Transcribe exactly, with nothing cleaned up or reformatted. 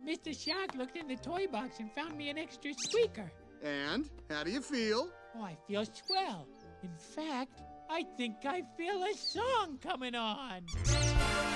Mister Shark looked in the toy box and found me an extra squeaker. And how do you feel? Oh, I feel swell. In fact, I think I feel a song coming on.